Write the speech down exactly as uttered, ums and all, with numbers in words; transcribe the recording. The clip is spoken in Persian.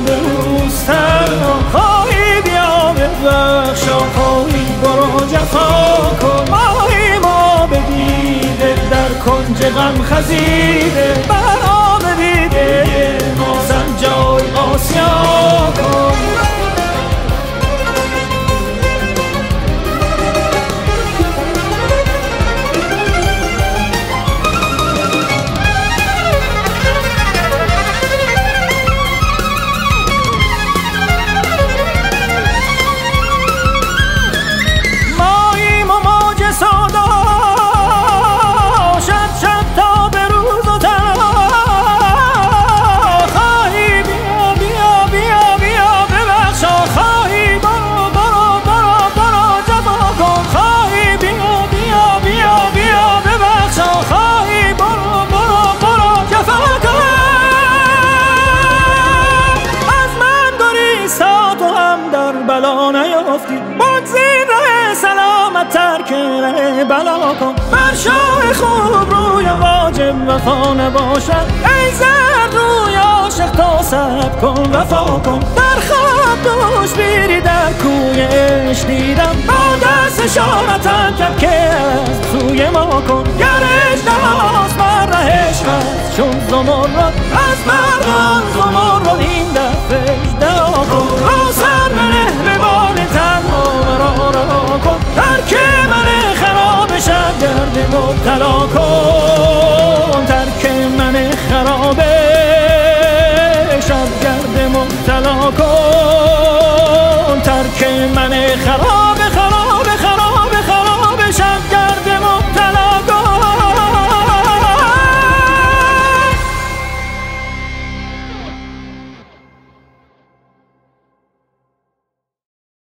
به روزتر خواهی بیا ببخشا خواهی برو جفا کن ماهی ما بدیده در کنج غم خزیده بر آب دیده ما سنجای آسیا کن بلا نیافتی بگذین ره سلامت ترک ره بلا کن بر شاه خوب روی واجب وفا نباشد ای زر روی عاشق تا صبر کن وفا کن در خواب دوش بیری در کوی عشق دیدم با دست اشارتم کرد که از سوی ما کن گر اژدهاست بر ره عشقت چون زمرد از مردان زمرد این دفعه اژدها کن را سر بنه به بال تنها مرا رها کن ترک من خراب شب گرد مبتلا کن ترک من خراب شب گرد مبتلا کن ترک من خراب